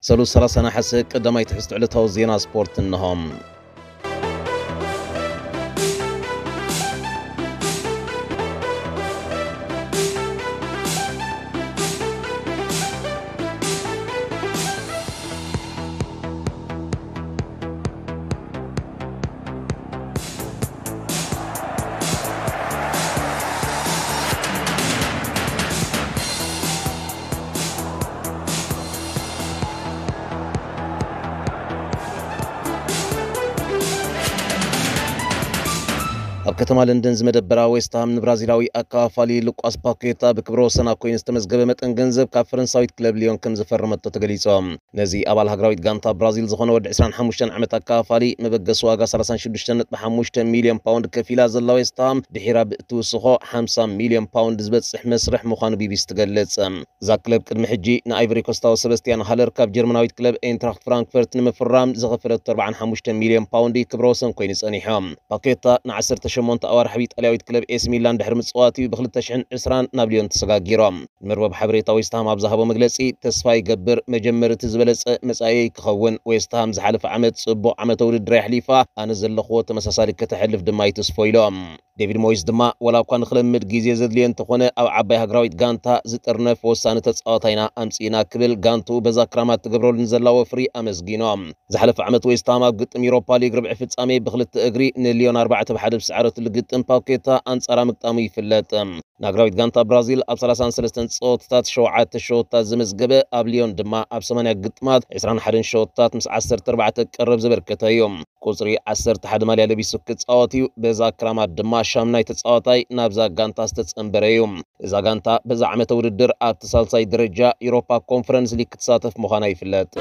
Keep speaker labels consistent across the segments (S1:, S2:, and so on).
S1: سلو سلاسنا حسك قدما يتحست على توزينا سبورت النهام كتما لندن زمدبرا ويستهام نبرازيلاوي أكافالي لوكاس باكيتا بكبرو سنة كوين استمزقبة متن جنزب كاب فرنساويت كلاب ليون كم زفرمتو تقليصهم نزي أبال هاقراويت غانتا برازيل زخونو ود 25 عمت أكافالي مبقى واغا 36 بحموشتن مليون باوند كفيلا زلا ويستهام دحيرا بتوسخو 5 مليون باوند زبتصح مسرح مخانو بيبيس تقلص زا كلاب قدم حجي نايفري كوستا وسبستيان هالر كاب جرمناويت كلاب اينتراخت فرانكفورت نمفرام زغفرت 45 مليون باوند كبرو سن كوين صنيحام باكيتا نعسر شمونت أوار حبيت أليويت كلب إس ميلان دحر مصواتي بخلت تشحن عسران نابليون تسقاقيرام مربب حبريتا ويستهام أبزهابو مجلسي تسفاي قبر مجمر تزبلس مسايي كخون ويستهام زحالف عمد صبو عمد تولد ريح ليفا أنزل لخوة مساسالي كتحلف دماي تسفويلوم ديفيد مويس دما ولا كان خلمد جيزي زدلين تخونه أو عباي هاقراويت غانتا زترنف وسانة تسقاطينا أمسينا كبل غانتو بزا كرامات تقبرو لنزلا وفري أمسجينوم زحالف عمد ويستهام أبقتم يوروبا ليج ربع فتسامي بخلت أجري نليون 4 بحد بسعرة لقيت باكيتا أنصار مقطامي فلات ناغراويت غانتا برازيل أب 33 صوتات شوعات شوطات زمزقبة أب ليون دما أب 8 قطمات 21 شوطات مس 14 قرب زبركتا يوم كوزري 10 حد ماليا لبيسو كتصاوتي بزا كرامات دما شامناي تصاوتاي نابزا غانتا ستتصنبريوم إذا غانتا بزا عمت وددر أب تسالساي درجة يوروبا كونفرنس لي كتساتف مخاناي فلات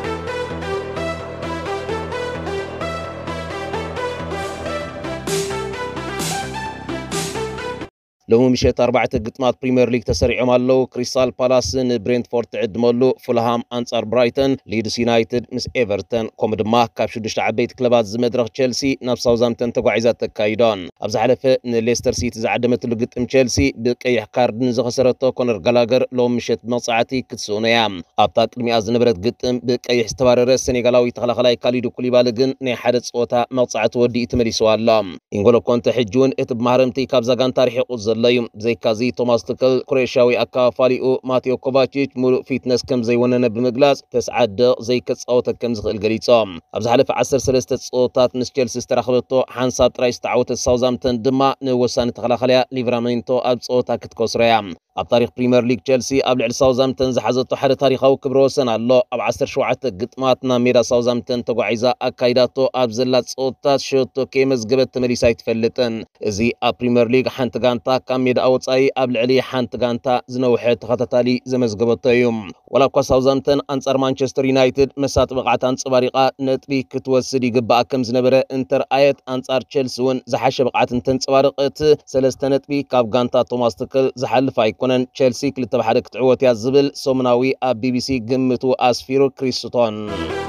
S1: لو مشيت 4 قطمات بريمير ليج تسريعهم الله كريستال بالاس برينتفورد تعدملو فولهام أنصار برايتون ليدز يونايتد مس ايفرتون كومدما كاب شدشت عبيت كلبات زمدرخ تشيلسي ناب ساوزامبتون تقعيزات تكايدون ابز حلفه ليستر سيتي زعدمت لقطم تشيلسي بقيح كاردن زخسرتو كونر غلاغر لو مشيت مصعتي كتسونيا ابتا قدمي از نبرت قطم بقيح استبارر السنغالاوي تخلخلاي كاليدو كوليبالي جن ني حد صوتا مصعت ودي تمليسو الله انغولو كونت حجون اتب محرمتي كاب زغان تاريخ زليم زي كازي توماس تكل كرويشاوي أكافاليو ماتيو كوفاتشيتش مولو فيتنس كم زي وننا بمجلاس تسعد زي كتصوت كم زغ الجليصام أبز حلف 10 سلسلة صوتات مس تشيلسي استراخلتو حانسات رايس تعوت الساوزامبتون دما نوسان تخلخليا ليفرامينتو أب صوتا كتكوسريا أب تاريخ بريمير ليج تشيلسي قبل ساوزامبتون زحزتو حد تاريخو كبروسن الله أب 10 شوعات قطماتنا ميرا ساوزامبتون تقعيزا أكايداتو أب زلات صوتات شوتو كيمز قبت مليساي تفلتن زي أب بريمير ليج حنت غانتا كاميد أوصاي قبل علي حنت غانتا زنوحت خطتالي زمزقبطيوم ولا كو ساوزامبتون أنصار مانشستر يونايتد مسات بقعت أنصباريقا نتبي كتوسدي قبا كم زنبره انتر آيت أنصار تشيلسون زحش بقعت انتنصبارقت سلسته نتبي كاب غانتا توماس تكل زحلف أيكونن تشيلسي كلتا بحدك تعوت يا زبل سومناوي أب بي بي سي قمتو أسفيرو كريستون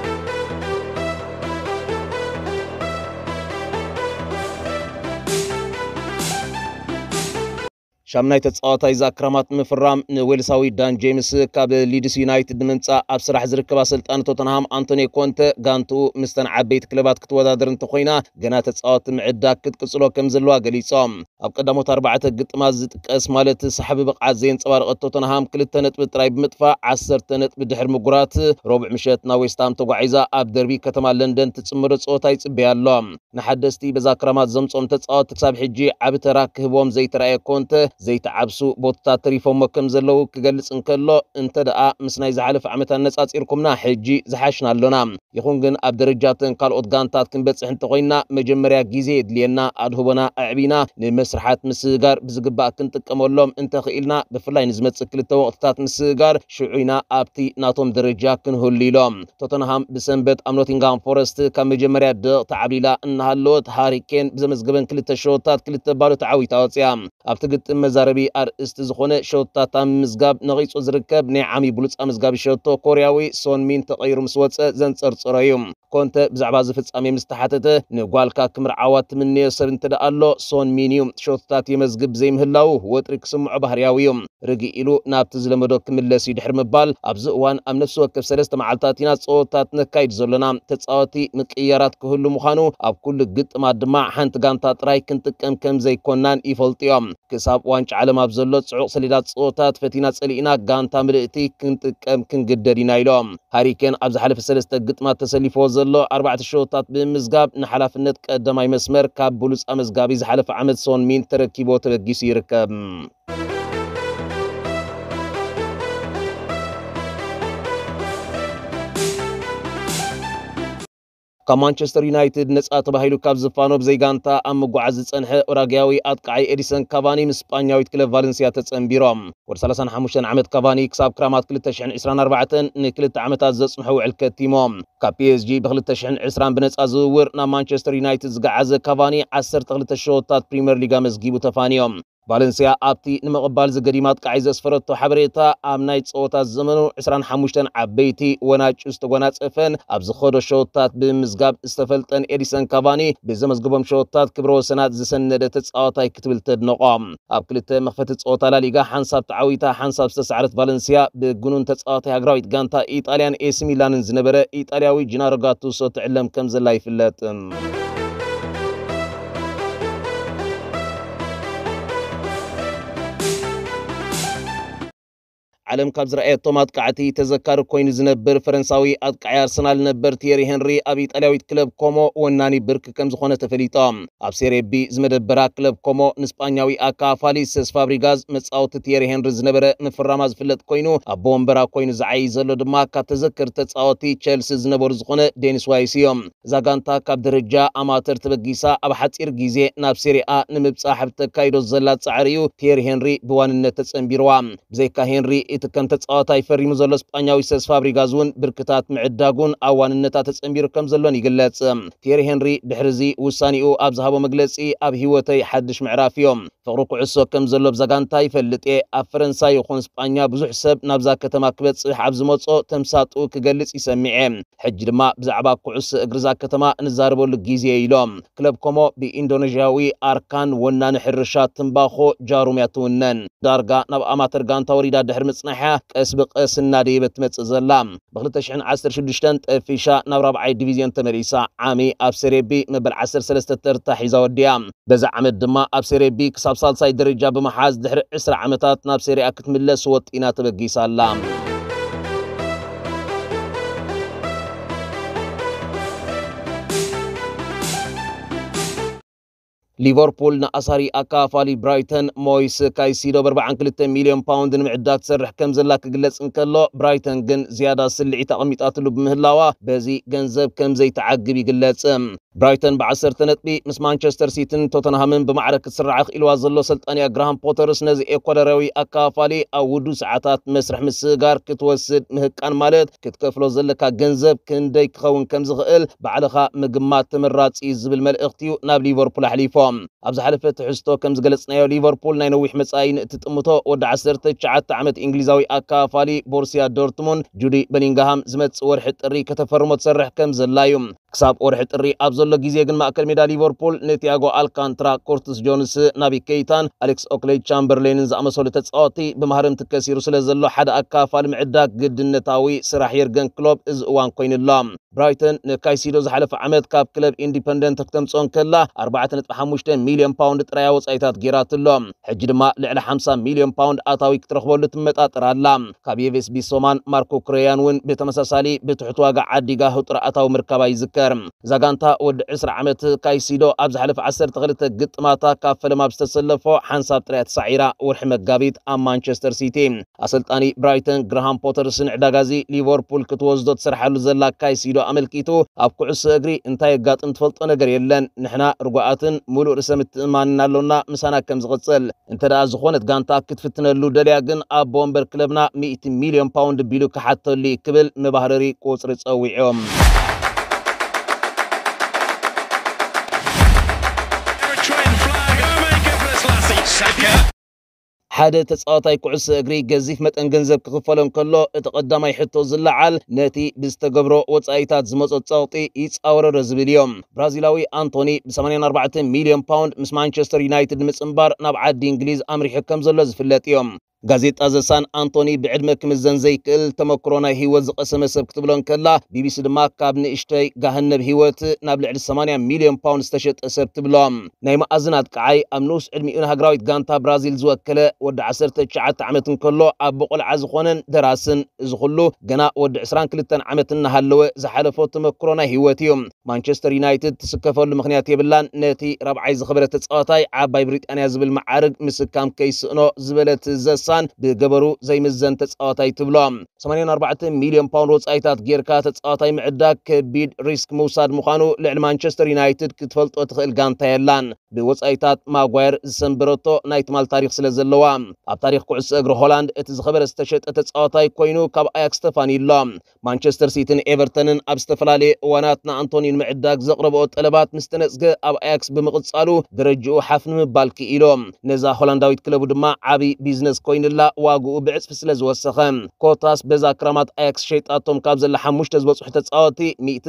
S1: شامناي تصاوتاي زاكرامات مفرام ويلساوي دان جيمس كاب ليدز يونايتد منصا اب سراح زركبا سلطان توتنهام انتوني كونت غانتو مستن عبيت كلبات كتودادر انت خوينا غنا تصاوت معدا كتقصلو كم زلوا غليصام اب قدموت 4 قطمات زتقس مالت سحب بقعات زين صبار توتنهام 2 نطب تراي بمطفا 10 نطب دحر مغرات ربع مشيتنا ويستام تغعيزا اب دربي كتما لندن تصمر صوتاي صبيالو نحدستي بزاكرامات زمصوم تصاوت حساب حجي عبترا كهبوم زي تراي كونت زي تعبسو بوتا تريفهم مكم زلو كجلص انكلو انت دقا مسناي زحلف عمتا نصاصيركمنا حجي زحاشنا لنا يخون جن اب درجاتن كالوت غانتات كنبصح انت خوينا مجمريا غيزي دلينا ادهبنا اعبينا لمسرحات مسغار بزغبا كنطقملهم انت خيلنا بفلاي نزمت كلتا وقتات مسغار شعينا ابتي ناتوم درجا كنهليلهم توتنهام بسنبت امنوتينغام فورست كمجمريا د تعبيلا انهالوت هاريكين بزمزغبن كلتا شوتات كلتا بالو تعويتا وصيام ابتغت መዛረቢ አርእስቲ ዝኾነ ሸወታት ምዝጋብ ነቂጹ ዝርከብ ናይ ዓሚ ብሉጽ ምዝጋብ ሸወቶ ኮርያዊ ሶን ሚን ተቀይሩ ምስ ወፀ ዘንጸርጽሮ እዩ ኮንተ ብዛዕባ ዝፍጻሜ ምስተሓተተ ንጓልካ ክምርዓዋ ትምንዮ ሰብ እንተደኣ ኣሎ ሶን ሚን እዩ ሸወታት የመዝግብ ዘይምህላው ወጥሪ ክስምዖ ባህርያዊ እዩ ርጊ ኢሉ ናብቲ ዝለመዶ ክምለስ ይድሕር ምባል ኣብዚ እዋን ኣብ ነፍሲ ወከፍ 3 መዓልታት ኢና ጸወታት ነካይድ ዘሎና ተጻወቲ ምቅያራት ክህሉ ምዃኑ ኣብ ኩሉ ግጥማት ድማ ሓንቲ ጋንታ ጥራይ ክንጥቀም ከም ዘይኮናን ይፈልጥዮም ክሳብ ዋንጫ ዓለም ኣብ ዘሎ ጽዑቕ ሰሌዳት ጸወታት ፈቲና ጸሊእና ጋንታ ምልእቲ ክንጥቀም ክንግደድ ኢና ኢሎም ሃሪኬን ኣብ ዝሓለፈ 3 ግጥማት ተሰሊፎ ዘሎ 4 ሸወታት ብምዝጋብ ንሓላፍነት ቀዳማይ መስመር ካብ ብሉጽ መዝጋቢ ዝሓለፈ ዓመት ሶን ሚን ተረኪቦ ተበጊሱ ይርከብ ካብ ማንቸስተር ዩናይትድ ነፃ ተባሂሉ ካብ ዝፋኖ ብዘይጋንታ ኣብ ምጓዓዝ ዝጸንሐ ኡራግያዊ ኣጥቃዒ ኤዲሰን ካቫኒ ምስ ስፓኛዊት ክለብ ቫለንሲያ ተጸንቢሮም ወዲ 35 ዓመት ካቫኒ ክሳብ ክራማት 2024 ን2 ዓመታት ዘጽንሑ ውዕል ከቲሞም ካብ PSG ብ2020 ብነፃ ዝውውር ናብ ማንቸስተር ዩናይትድ ዝገዓዘ ካቫኒ 12 ሸወታት ፕሪምየር ሊግ መዝጊቡ ተፋንዮም ቫለንሲያ ኣብቲ ንመቕባል ዝገዲማ ኣጥቃዒ ዘስፈረቶ ሓበሬታ ኣብ ናይ ጸወታት ዘመኑ 25 ዓበይቲ ወናጭ ዝተጎናጸፈን ኣብ ዝኸዶ ሸወታት ብምዝጋብ ዝተፈልጠን ኤዲሰን ካቫኒ ብዘመዝግቦም ሸወታት ክብረ ወሰናት ዝሰነደ ተጻዋታይ ክትብል ተድንቖም ኣብ ክልተ መኽፈቲ ጸወታ ላሊጋ ሓንሳብ ተዓዊታ ሓንሳብ ዝተሰዓረት ቫለንሲያ ብግኑን ተጻዋታይ ሃገራዊት ጋንታ ኢጣልያን ኤሲ ሚላንን ዝነበረ ኢጣልያዊ ጂናሮ ጋቱሶ ትዕለም ከም ዘላ ይፍለጥ ዓለም ካብ ዝረኣየቶም ኣጥቃዕቲ ተዘካሪ ኮይኑ ዝነብር ፈረንሳዊ ኣጥቃዒ ኣርሰናል ነበር ቲየሪ ሄንሪ ኣብ ኢጣልያዊት ክለብ ኮሞ ወናኒ ብርክ ከም ዝኾነ ተፈሊጦም ኣብ ሴሪ ቢ ዝመደበራ ክለብ ኮሞ ንስፓኛዊ ኣካፋሊ ሴስ ፋብሪጋዝ መጻወቲ ቲየሪ ሄንሪ ዝነበረ ምፍራማ ዝፍለጥ ኮይኑ ኣብ ወንበራ ኮይኑ ዝዓይ ዘሎ ድማ ካብ ተዘክር ተጻወቲ ቸልሲ ዝነበሩ ዝኾነ ዴኒስ ዋይስ እዮም እዛ ጋንታ ካብ ደረጃ ኣማተር ተበጊሳ ኣብ ሓፂር ግዜ ናብ ሴሪ አ ንምብጻሕ ብተካይዶ ዘላ ጻዕሪ እዩ ቲየሪ ሄንሪ ብዋንነት ተጸንቢርዋ ብዘይካ ሄንሪ እቲ ከም ተጻዋታይ ፈሪሙ ዘሎ ስፓኛዊ ሴስ ፋብሪጋዝ እውን ብርክታት ምዕዳጉን ኣዋንነታት ተጸንቢሩ ከም ዘሎን ይግለጽ ቲየሪ ሄንሪ ድሕርዚ ውሳኒኡ ኣብ ዝሃቦ መግለጺ ኣብ ህይወተይ ሓድሽ ምዕራፍ እዮም ፍቅሪ ኩዕሶ ከም ዘሎ ብዛጋንታ ይፈልጥ ኣብ ፈረንሳይ ይኹን ስፓኛ ብዙሕ ሰብ ናብዛ ከተማ ክበጽሕ ኣብ ዝመጾ ተምሳጡ ክገልጽ ይሰሚዐ ሕጂ ድማ ብዛዕባ ኩዕሶ እግሪ ዛ ከተማ እንዛረበሉ ግዜ ኢሎም ክለብ ኮሞ ብኢንዶኔዥያዊ ኣርካን ወናኒ ሕርሻ ትንባኾ ጃሩምያ ትውነን ዳርጋ ናብ ኣማተር ጋንታ ወሪዳ ድሕር ምጽናሕ ቀስ በቀስ እናደየበት ትመጽእ ዘላ ብ2016 ጠፊሻ ናብ 4ይ ዲቪዝዮን ተመሪሳ ዓሚ ኣብ ሴሪ ቢ መበል 13 ተርታ ሒዛ ወዲያ በዛ ዓመት ድማ ኣብ ሴሪ ቢ ክሳብ ሳልሳይ ደረጃ ብምሓዝ ድሕሪ 20 ዓመታት ናብ ሴሪ አ ክትምለስ ወጢና ተበጊሳላ ሊቨርፑል ንኣሳሪ ኣካፋሊ ብራይተን ሞይስ ካይሲዶ 42 ሚልዮን ፓውንድ ንምዕዳግ ትሰርሕ ከም ዘላ ክግለጽ እንከሎ ብራይተን ግን ዝያዳ ስልዒት ኣቐሚጣትሉ ብምህላዋ በዚ ገንዘብ ከም ዘይተዓግብ ይግለጽ ብራይተን ብ10 ነጥቢ ምስ ማንቸስተር ሲቲን ቶተንሃምን ብማዕረክ ክስራዕ ክኢልዋ ዘሎ ሰልጣንያ ግራሃም ፖተርስ ነዚ ኤኳዶራዊ ኣካፋሊ ኣብ ውዱ ሰዓታት መስርሕ ምስጋር ክትወስድ ምህቃን ማለት ክትከፍሎ ዘለካ ገንዘብ ክንደይ ክኸውን ከም ዝኽእል ባዕልኻ ምግማት ተመራጺ ዝብል መልእኽቲ ናብ ሊቨርፑል ኣሕሊፎ ኣብ ዝሓለፈ ትሕዝቶ ከም ዝገለጽናዮ ሊቨርፑል ናይ ነዊሕ መጻኢ ንእትጥምቶ ወዲ 19 ዓመት እንግሊዛዊ ኣካፋሊ ቦርሲያ ዶርትሙንድ ጁዲ በሊንግሃም ዝመጽእ ወርሒ ጥሪ ከተፈርሞ ትሰርሕ ከም ዘላ እዩ ክሳብ ወርሒ ጥሪ ኣብ ዘሎ ግዜ ግን ማእከል ሜዳ ሊቨርፑል ንቲያጎ አልካንትራ ኮርቲስ ጆንስ ናቢ ኬይታን ኣሌክስ ኦክሌድ ቻምበርሌንን ዝኣመሰሉ ተጻወቲ ብማህረም ተከሲሩ ስለ ዘሎ ሓደ ኣካፋሊ ምዕዳግ ግድነታዊ ስራሕ የርገን ክሎብ እዚ እዋን ኮይኑሎም ብራይተን ንካይሲዶ ዝሓለፈ ዓመት ካብ ክለብ ኢንዲፐንደንት ክትምጽኦን ከላ 4.5 ሚልዮን ፓውንድ ጥራይ ወጻኢታት ጌራትሎም ሕጂ ድማ ልዕሊ 50 ሚልዮን ፓውንድ ኣታዊ ክትረኽበሉ ትመጣጠር ኣላ ካብ ኤቭስ ቢሶማን ማርኮ ክሬያን እውን ብተመሳሳሊ ብትሕት ዋጋ ዓዲጋ ህጡር ኣታዊ ምርካባ ይዝከር ዛጋንታ ወዲ 20 ዓመት ካይሲዶ ኣብ ዝሓለፈ 12 ግጥማታ ካብ ፈለማ ዝተሰለፎ ሓንሳብ ጥራይ ተሳዒራ ወርሒ መጋቢት ኣብ ማንቸስተር ሲቲ ኣሰልጣኒ ብራይተን ግራሃም ፖተርስን ዕዳጋዚ ሊቨርፑል ክትወስዶ ትሰርሓሉ ዘላ ካይሲዶ ኣመልኪቱ ኣብ ኩዕሶ እግሪ እንታይ ጋጥም ትፈልጦ ነገር የለን ንሕና ርጓኣትን ሙሉእ ርእሰ ምትእምማንን ኣለውና ምሳና ከም ዝቕጽል እንተደኣ ዝኾነት ጋንታ ክትፍትነሉ ደልያ ግን ኣብ ቦምበር ክለብና 100 ሚልዮን ፓውንድ ቢሉ ክሓተሉ ክብል መባህረሪ ቁጽሪ ጸዊዖም حدا تصاوتاي كعس اغري غزيف متن ገንዘብ ክኽፈሎም ከሎ እቲ ቀዳማይ ሕቶ ዝለዓል ነቲ ብዝተገብሮ ወጻኢታት ዝመጾ ጻውጢ ይጻወረረ ዝብል እዮም ብራዚላዊ አንቶኒ ብ84 ሚሊዮን ፓውንድ ምስ ማንቸስተር ዩናይትድ ምጽምባር ናብ ዓዲ እንግሊዝ ኣምሪሑ ከም ዘሎ ዝፍለጥ እዮም ጋዜጣ ዘሳን አንቶኒ ብዕድመ ክምዘን ዘይክእል ተመክሮ ናይ ህይወት ዝቀሰመ ሰብ ክትብሎን ከላ ቢቢሲ ድማ ካብ ንእሽተይ ጋህነብ ህይወት ናብ ልዕሊ 80 ሚሊዮን ፓውንድ ዝተሸጠ ሰብ ትብሎም ናይ ማእዝናት ቀዓይ ኣብ ንኡስ ዕድሚኡ ሃገራዊት ጋንታ ብራዚል ዝወከለ ወዲ 19 ዓመት እንከሎ ኣብ በቆልዓ ዝኾነን ደራስን ዝኹሉ ገና ወዲ 22 ዓመት እናሃለወ ዝሓለፎ ተመክሮ ናይ ህይወት እዩ ማንቸስተር ዩናይትድ ትስከፈሉ ምክንያት የብላን ነቲ ረብዓይ ዝኸበረ ተጻዋታይ ዓባይ ብሪጣንያ ዝብል ማዓርግ ምስካም ከይስእኖ ዝበለት ዘሳን ብገበሩ ዘይምዘን ተጻዋታይ ትብሎም 84 ሚሊዮን ፓውንድ ወጻኢታት ጌርካ ተጻዋታይ ምዕዳግ ከቢድ ሪስክ ምውሳድ ምዃኑ ልዕሊ ማንቸስተር ዩናይትድ ክትፈልጦ ትኽእል ጋንታ የላን ብወጻኢታት ማጓየር ዝሰንበረቶ ናይ ትማል ታሪክ ስለ ዘለዋ ኣብ ታሪክ ኩዕሶ እግሪ ሆላንድ እቲ ዝኸበረ ዝተሸጠ ተጻዋታይ ኮይኑ ካብ ኣያክስ ተፋኒሎ ማንቸስተር ሲቲን ኤቨርተንን ኣብ ዝተፈላለየ እዋናት ንኣንቶኒ ንምዕዳግ ዘቕረብኦ ጠለባት ምስ ተነጽገ ኣብ ኣያክስ ብምቕጻሉ ደረጃኡ ሓፍ ንምባል ክኢሎም ነዛ ሆላንዳዊት ክለቡ ድማ ዓቢ ቢዝነስ ኮይኑላ ዋግኡ ብዕጽፊ ስለ ዝወሰኸ ኮታስ በዛ ክራማት ኣያክስ ሸይጣቶም ካብ ዘላ 5 ዝበጽሑ ተጻወቲ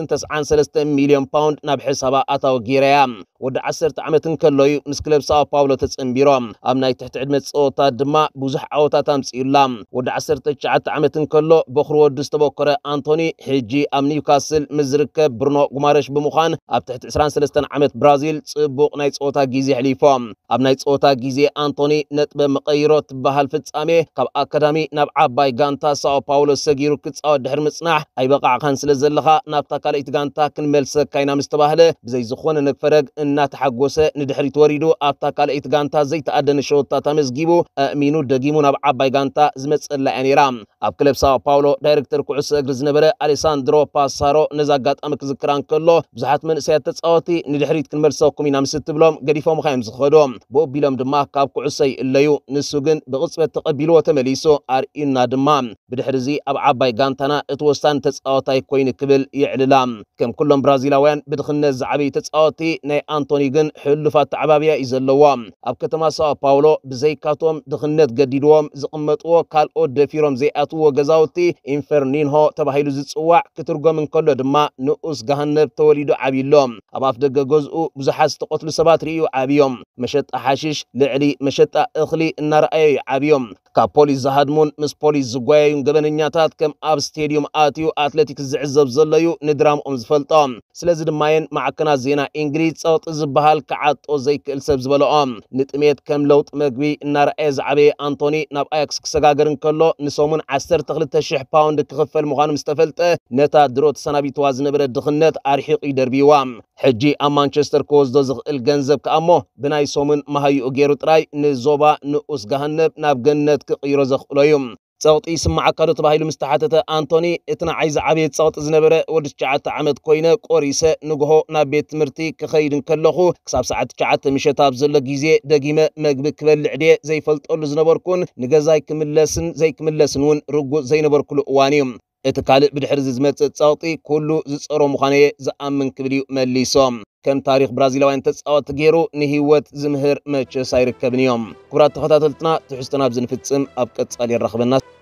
S1: 193 ሚሊዮን ፓውንድ ናብ ሕሳባ ኣታው ጌረያ ወዲ 10 ዓመትን ከሎዩ ምስ ክለብ ሳኦ ፓውሎ ተጸምቢሮም ኣብ ናይ ትሕቲ ዕድመ ጸወታ ድማ ብዙሕ ዓወታት ኣምጽኡላ ወዲ 19 ዓመትን ከሎ በኽሪ ወዲ ዝተበከረ አንቶኒ ሕጂ ኣብ ኒውካስል ምዝርከብ ብሩኖ ጉማረሽ ብምዃን ኣብ ትሕቲ 23 ዓመት ብራዚል ጽቡቕ ናይ ጸወታ ግዜ ሕሊፎም ኣብ ናይ ጸወታ ግዜ አንቶኒ ነጥበ መቀይሮ ትበሃል ፍጻሜ ካብ ኣካዳሚ ናብ ዓባይ ጋንታ ሳኦ ፓውሎ ሰጊሩ ክጻወት ድሕሪ ምጽናሕ ኣይበቃዕኻን ስለ ዘለኻ ናብታ ካልእቲ ጋንታ ክንመልሰካ ኢና ምስ ተባህለ ብዘይ ዝኾነ ነግፈረግ እናተሓጎሰ ንድሕሪት ወሪዱ ኣብታ ካልእቲ ጋንታ ዘይተኣደነ ሸወታት ኣመዝጊቡ ኣእሚኑ ደጊሙ ናብ ዓባይ ጋንታ ዝመጸላ እያ ነይራ ኣብ ክለብ ሳኦ ፓውሎ ዳይሬክተር ኩዕሶ እግሪ ዝነበረ አሌሳንድሮ ፓሳሮ ነዛ ኣጋጣሚ ክዝክራን ከሎ ብዙሓት መንእሰያት ተጻወቲ ንድሕሪት ክንመልሰኩም ኢና ምስ ትብሎም ገዲፎም ኻዮም ዝኸዶም ብኦቢሎም ድማ ካብ ኩዕሶ ይእለዩ ንሱ ግን ብቕጽበት ተቐቢልዎ ተመሊሱ ኣርኢና ድማ ብድሕሪዚ ኣብ ዓባይ ጋንታና እቲ ወሳኒ ተጻዋታይ ኮይኑ ክብል ይዕልላ ከም ኩሎም ብራዚላውያን ብድኽነት ዝዓበዩ ተጻወቲ ናይ አንቶኒ ግን ሕሉፋት ተዓባብያ እዩ ዘለዎ ኣብ ከተማ ሳኦ ፓውሎ ብዘይካቶም ድኽነት ገዲድዎም ዝቕመጥዎ ካልኦት ደፊሮም ዘይኣትዎ ገዛውቲ ኢንፈርኒንሆ ተባሂሉ ዝጽዋዕ ክትርጎም እንከሎ ድማ ንኡስ ጋህነብ ተወሊዱ ዓብይሎም ኣብ ኣፍ ደገ ገዝኡ ብዙሓት ዝተቆትሉ ሰባት ርእዩ ዓብዮም መሸጣ ሓሽሽ ልዕሊ መሸጣ እኽሊ እናረኣዩ ዓብዮም ካብ ፖሊስ ዝሃድሙን ምስ ፖሊስ ዝጓያዩን ገበነኛታት ከም ኣብ ስቴዲዮም ኣትዩ ኣትሌቲክስ ዝዕዘብ ዘለዩ ንድራምኦም ዝፈልጦም ስለዚ ድማየን ማዕከናት ዜና እንግሊዝ ጸውጢ ዝበሃል ከዓጦ ዘይክእል ሰብ ዝበለኦም ንጥሜት ከም ለውጥ መግቢ እናረኣየ ዝዓበየ አንቶኒ ናብ ኣያክስ ክሰጋገር እንከሎ ንሶሙን 12,000 ፓውንድ ክኽፈል ምዃኑ ምስ ተፈልጠ ነታ ድሮ ተሰናቢትዋ ዝነበረ ድኽነት ኣርሒቑ ይደርቢዋ ሕጂ ኣብ ማንቸስተር ክወስዶ ዝኽእል ገንዘብ ከኣሞ ብናይ ሶሙን መሃይኡ ገይሩ ጥራይ ንዞባ ንኡስ ጋህነብ ናብ ገነት ክቕይሮ ዘኽእሎ እዩ ጸውጢ ስማዓካዶ ተባሂሉ ምስተሓተተ አንቶኒ እቲ ንዓይ ዝዓበየ ጸውጢ ዝነበረ ወዲ 9 ዓመት ኮይነ ቆሪሰ ንግሆ ናብ ቤት ትምህርቲ ክኸይድ እንከለኹ ክሳብ ሰዓት 9 ምሸት ኣብ ዘሎ ግዜ ደጊመ መግቢ ክበልዕ ድየ ዘይፈልጠሉ ዝነበርኩን ንገዛይ ክምለስን ዘይክምለስን እውን ርጉእ ዘይነበርኩሉ እዋን እዩ እቲ ካልእ ብድሕሪ ዝመጽእ ጸውጢ ኩሉ ዝጸሮ ምዃነየ ዝኣምን ክብል እዩ መሊሶም ከም ታሪክ ብራዚላውያን ተጻወቲ ገይሩ ንህይወት ዝምህር መቸስ ኣይርከብን እዮም ክቡራት ተኸታተልትና ትሕዝቶና ብዝንፍጽም ኣብ ቀጻሊ ይረኽበና